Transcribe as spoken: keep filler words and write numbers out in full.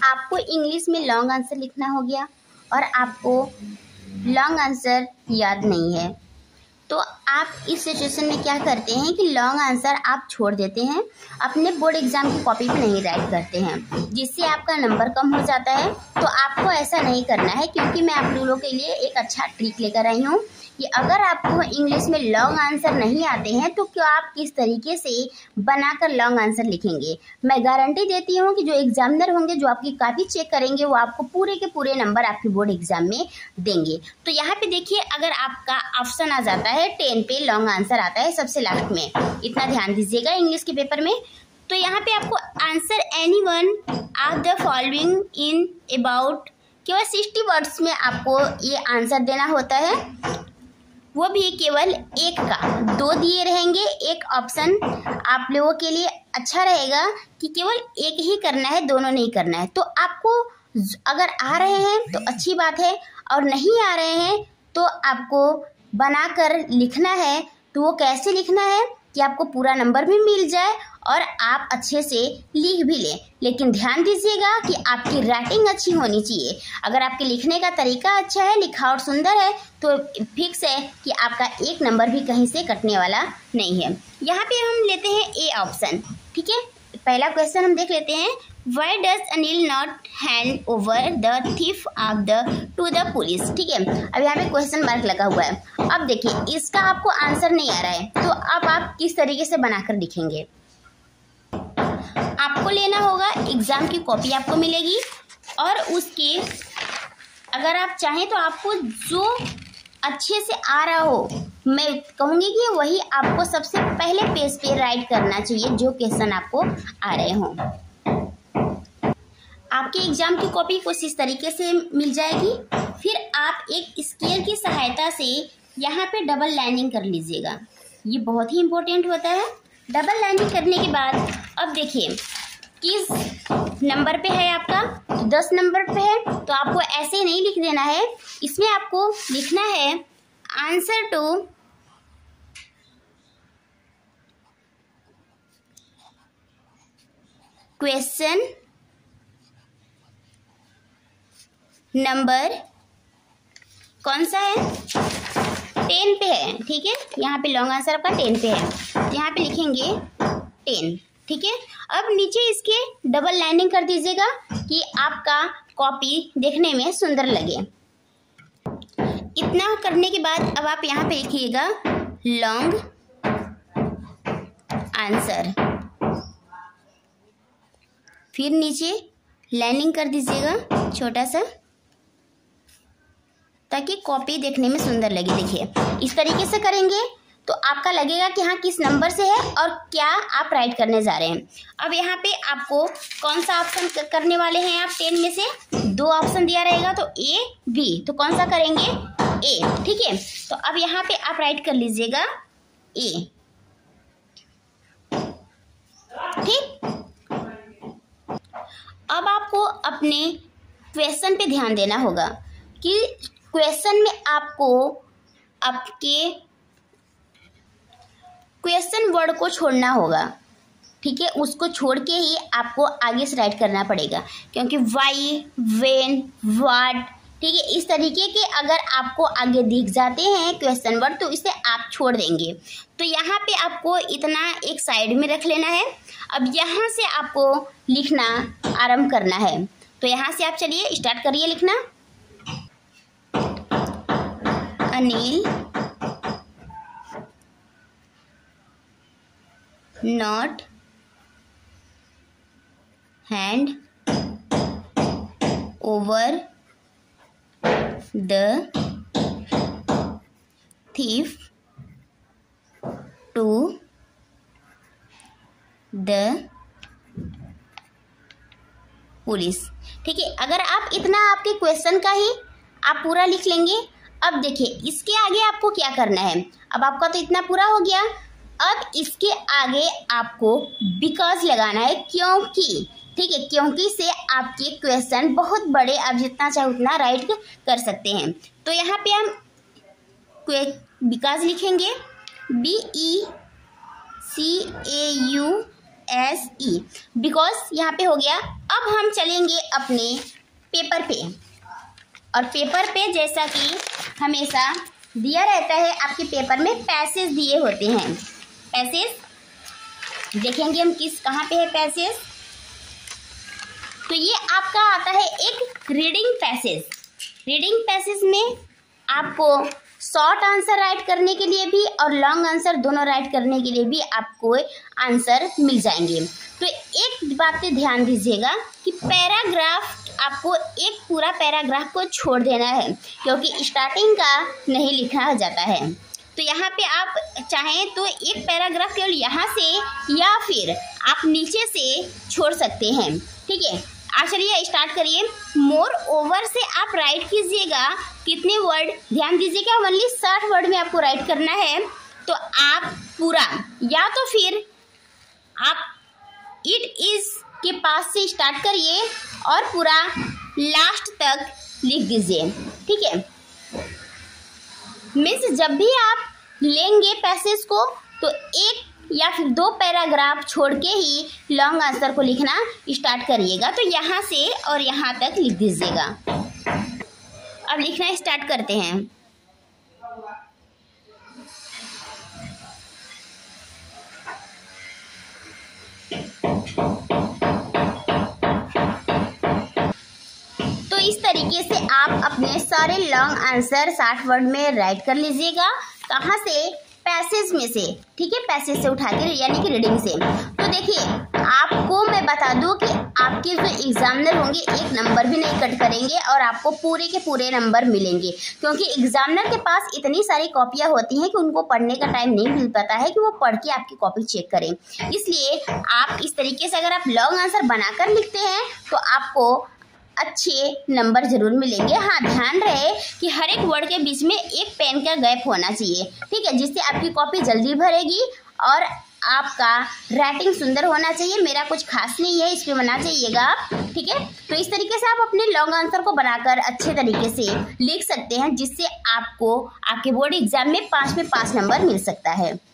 आपको इंग्लिश में long answer लिखना हो गया और आपको लॉन्ग आंसर याद नहीं है, तो आप इस सिचुएशन में क्या करते हैं कि लॉन्ग आंसर आप छोड़ देते हैं, अपने बोर्ड एग्जाम की कॉपी पे नहीं राइट करते हैं, जिससे आपका नंबर कम हो जाता है। तो आपको ऐसा नहीं करना है, क्योंकि मैं आप लोगों के लिए एक अच्छा ट्रिक लेकर आई हूँ कि अगर आपको इंग्लिश में लॉन्ग आंसर नहीं आते हैं तो क्या आप किस तरीके से बनाकर लॉन्ग आंसर लिखेंगे। मैं गारंटी देती हूँ कि जो एग्जामिनर होंगे, जो आपकी कॉपी चेक करेंगे, वो आपको पूरे के पूरे नंबर आपके बोर्ड एग्जाम में देंगे। तो यहाँ पे देखिए, अगर आपका ऑप्शन आ जाता है टेन पे, लॉन्ग आंसर आता है सबसे लास्ट में, इतना ध्यान दीजिएगा इंग्लिश के पेपर में। तो यहाँ पे आपको answer any one of the following in about, केवल सिक्सटी वर्ड्स में आपको ये आंसर देना होता है, वो भी केवल एक का, दो दिए रहेंगे। एक ऑप्शन आप लोगों के लिए अच्छा रहेगा कि केवल एक ही करना है, दोनों नहीं करना है। तो आपको अगर आ रहे हैं तो अच्छी बात है, और नहीं आ रहे हैं तो आपको बनाकर लिखना है। तो वो कैसे लिखना है कि आपको पूरा नंबर भी मिल जाए और आप अच्छे से लिख भी लें। लेकिन ध्यान दीजिएगा कि आपकी राइटिंग अच्छी होनी चाहिए। अगर आपके लिखने का तरीका अच्छा है, लिखावट सुंदर है, तो फिक्स है कि आपका एक नंबर भी कहीं से कटने वाला नहीं है। यहाँ पे हम लेते हैं ए ऑप्शन, ठीक है। पहला क्वेश्चन हम देख लेते हैं, why does Anil not hand over the thief of the to the police, ठीक है। अब यहाँ पे क्वेश्चन मार्क लगा हुआ है। अब देखिए, इसका आपको आंसर नहीं आ रहा है, तो अब आप किस तरीके से बनाकर लिखेंगे। आपको लेना होगा, एग्जाम की कॉपी आपको मिलेगी, और उसके अगर आप चाहें तो आपको जो अच्छे से आ रहा हो, मैं कहूँगी कि वही आपको सबसे पहले पेज पे राइट करना चाहिए, जो क्वेश्चन आपको आ रहे हों। आपके एग्जाम की कॉपी कुछ इस तरीके से मिल जाएगी। फिर आप एक स्केल की सहायता से यहाँ पे डबल लाइनिंग कर लीजिएगा, ये बहुत ही इम्पोर्टेंट होता है। डबल लाइनिंग करने के बाद अब देखिए किस नंबर पे है आपका, तो दस नंबर पे है, तो आपको ऐसे ही नहीं लिख देना है, इसमें आपको लिखना है आंसर टू क्वेश्चन नंबर कौन सा है, टेन पे है, ठीक है। यहाँ पे लॉन्ग आंसर आपका टेन पे है, तो यहाँ पे लिखेंगे टेन, ठीक है। अब नीचे इसके डबल लाइनिंग कर दीजिएगा कि आपका कॉपी देखने में सुंदर लगे। इतना करने के बाद अब आप यहाँ पे लिखिएगा लॉन्ग आंसर, फिर नीचे लाइनिंग कर दीजिएगा छोटा सा, ताकि कॉपी देखने में सुंदर लगे। देखिए, इस तरीके से करेंगे तो आपका लगेगा कि हाँ किस नंबर से है और क्या आप राइट करने जा रहे हैं। अब यहाँ पे आपको कौन सा ऑप्शन करने वाले हैं आप, टेन में से दो ऑप्शन दिया रहेगा, तो ए बी, तो कौन सा करेंगे, ए, ठीक है। तो अब यहाँ पे आप राइट कर लीजिएगा ए, ठीक। अब आपको अपने क्वेश्चन पे ध्यान देना होगा कि क्वेश्चन में आपको आपके क्वेश्चन वर्ड को छोड़ना होगा, ठीक है। उसको छोड़ के ही आपको आगे से राइट करना पड़ेगा, क्योंकि वाई, वेन, व्हाट, ठीक है, इस तरीके के अगर आपको आगे दिख जाते हैं क्वेश्चन वर्ड तो इसे आप छोड़ देंगे। तो यहाँ पे आपको इतना एक साइड में रख लेना है। अब यहाँ से आपको लिखना आरंभ करना है, तो यहाँ से आप चलिए स्टार्ट करिए लिखना। Anil not hand over the thief to the police, ठीक है। अगर आप इतना आपके क्वेश्चन का ही आप पूरा लिख लेंगे। अब देखिए, इसके आगे आपको क्या करना है। अब आपका तो इतना पूरा हो गया, अब इसके आगे आपको बिकॉज लगाना है, क्योंकि, ठीक है, क्योंकि से आपके क्वेश्चन बहुत बड़े, आप जितना चाहे उतना राइट कर सकते हैं। तो यहाँ पे हम बिकॉज लिखेंगे, b e c a u s e, because यहाँ पे हो गया। अब हम चलेंगे अपने पेपर पे, और पेपर पे जैसा कि हमेशा दिया रहता है, आपके पेपर में पैसेज दिए होते हैं। पैसेज देखेंगे हम किस कहाँ पे है पैसेज। तो ये आपका आता है एक रीडिंग पैसेज। रीडिंग पैसेज में आपको शॉर्ट आंसर राइट करने के लिए भी और लॉन्ग आंसर दोनों राइट करने के लिए भी आपको आंसर मिल जाएंगे। तो एक बात पे ध्यान दीजिएगा कि पैराग्राफ आपको एक पूरा पैराग्राफ को छोड़ देना है, क्योंकि स्टार्टिंग का नहीं लिखा जाता है। तो यहाँ पे आप चाहें तो एक पैराग्राफ केवल यहाँ से या फिर आप नीचे से छोड़ सकते हैं, ठीक है। आज चलिए स्टार्ट करिए। मोर ओवर से आप राइट कीजिएगा कितने वर्ड, ध्यान दीजिएगा ओनली साठ वर्ड में आपको राइट करना है। तो आप पूरा या तो फिर आप इट इज के पास से स्टार्ट करिए और पूरा लास्ट तक लिख दीजिए, ठीक है। मीन्स जब भी आप लेंगे पैसेज को तो एक या फिर दो पैराग्राफ छोड़ के ही लॉन्ग आंसर को लिखना स्टार्ट करिएगा। तो यहाँ से और यहाँ तक लिख दीजिएगा। अब लिखना स्टार्ट करते हैं। तो इस तरीके से आप अपने सारे लॉन्ग आंसर साठ वर्ड में राइट कर लीजिएगा। कहाँ से? पैसेज में से, ठीक है, पैसेज से उठा के, यानी कि रीडिंग से। तो देखिए आपको मैं बता दूं कि आपके जो एग्जामिनर होंगे एक नंबर भी नहीं कट करेंगे और आपको पूरे के पूरे नंबर मिलेंगे, क्योंकि एग्जामिनर के पास इतनी सारी कॉपियां होती हैं कि उनको पढ़ने का टाइम नहीं मिल पाता है कि वो पढ़ के आपकी कॉपी चेक करें। इसलिए आप इस तरीके से अगर आप लॉन्ग आंसर बनाकर लिखते हैं तो आपको अच्छे नंबर जरूर मिलेंगे। हाँ, ध्यान रहे कि हर एक वर्ड के बीच में एक पेन का गैप होना चाहिए, ठीक है, जिससे आपकी कॉपी जल्दी भरेगी और आपका राइटिंग सुंदर होना चाहिए। मेरा कुछ खास नहीं है, इस पे बना चाहिएगा आप, ठीक है। तो इस तरीके से आप अपने लॉन्ग आंसर को बनाकर अच्छे तरीके से लिख सकते हैं, जिससे आपको आपके बोर्ड एग्जाम में पाँच में पाँच नंबर मिल सकता है।